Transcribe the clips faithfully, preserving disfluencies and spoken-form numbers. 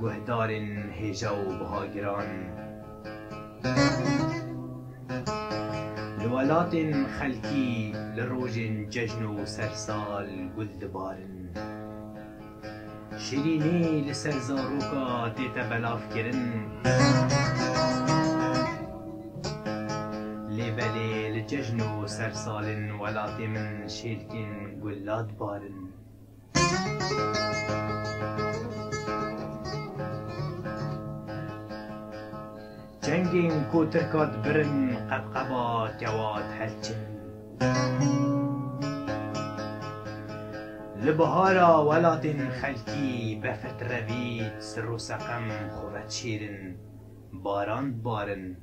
گهدارن هیجا و بهاگران لولاتن خلکی لروجن ججن و سرسال گل دبارن شیرینی لسر زاروکا دیتا بلاف کرن لیبلی لججن و سرسالن ولاتی من شیلکن گلاد بارن جنگین کو ترکات برن قبقبا جواد هلچن لبهارا ولاتن خلکی بفت روید سر و سقم خورد شیرن باراند بارن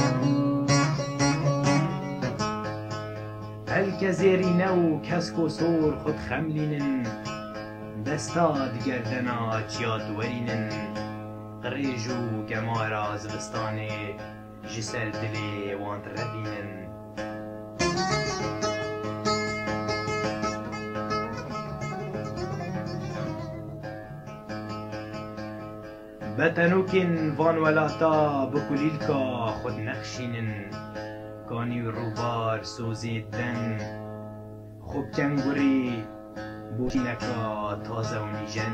هلک زیرینه و کسک و سور خود خملینن دستاد گردنا چیاد ورینن قریجو گمارا زبستانه جسر دلی وان ربینن بتنوکن وان ولاتا بکلیلکا خود نخشینن کانی روبار سوزیدن خوب کنگوری بوشینکا تازه و نیجن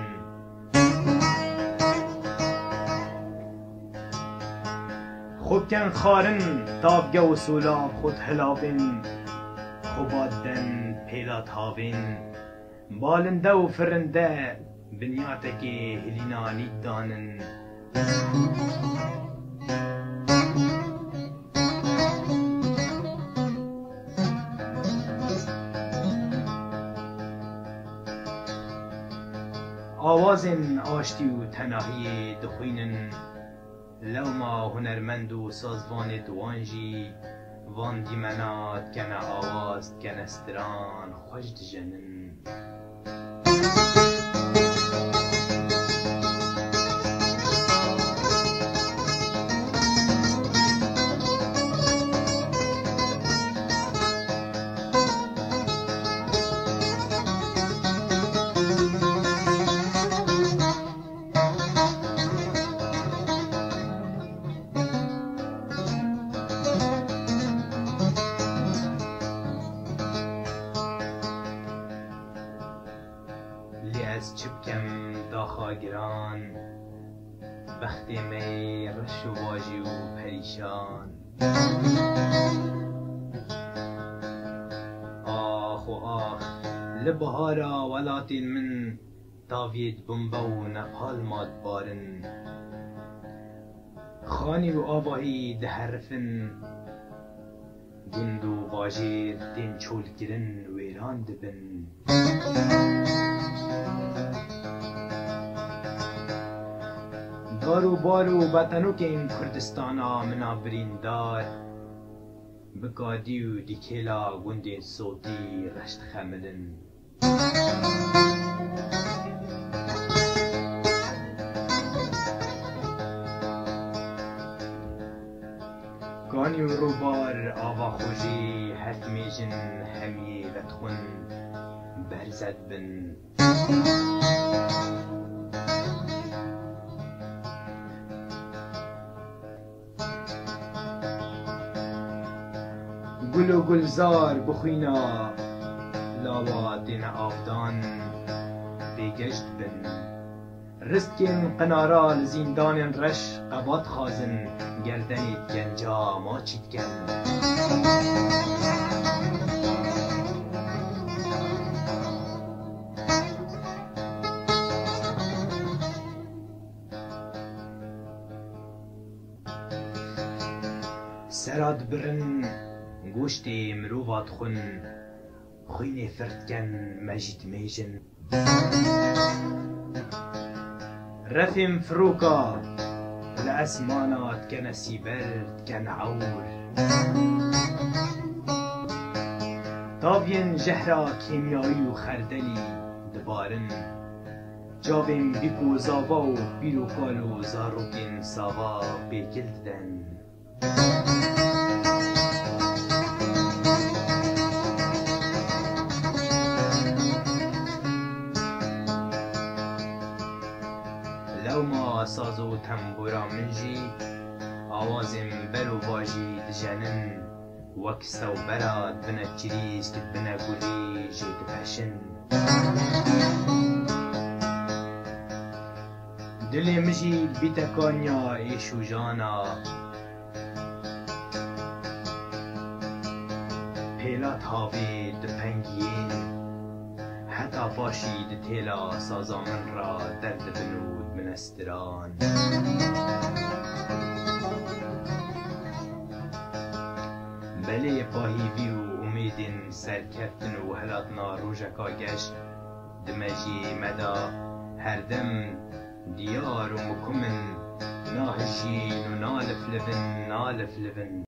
خوب کن خارن تابگه و سولاب خود هلاوین خوبادن پیلات هاوین بالنده و فرنده بنیاتکی هلینانی دانن آوازن آشتی و تناهی دخوینن لوما هنرمند و سازوان دوانجی وان دیمنات کنه آواز کنه استران خوش دجنن از چبکم داخا گران بخت می رش و واجی و پریشان آخ و آخ لبهارا ولاتین من تاوید بمبا و نپال ماد بارن خانی و آواهی دهرفن گند و واجیر دین چول گرن ویران دبن دارو بارو بطنو که این کردستانا منا بریندار بگادی و دیکیلا گندین صوتی رشت خملن گانی و روبار آوا خوشی هت میجن همی لتخون برزد بن گل و گلزار بخوینا لاوا دین آفدان بگشت بن رستکن قنارا لزیندان رش قبات خازن گردنید گنجا ما چید کن سراد برن گوشت مروفات خون خوینه فردکن مجید میجن رفم فروكا لأسمانات كان سيبرد كان عور طابين جهرا كيميائي وخردلي دبارن جاوين بيكو زاوا وبيرو كالو زاروكين ساوا بيكلدن ساز و تنبورا من جی آوازم برو باجی دجنن وەک سەوبەرات بنە چریشت بنە گولی ژێ دپەشن دلێ مژی بیتە کۆنیا ئێش و ژانا پێلات هاوێ دپەنگیێن هەتا پاشی دتێلا سازا من را دەردەبنود منەستران بەلێ پاهیوی و ئومێدên سەرکەفتن و هەلاتنا ڕۆژەکا گەشت دمەژی مەدا هەردەم دیار و مکومن ناهژین و نالفلڤن نالفلڤن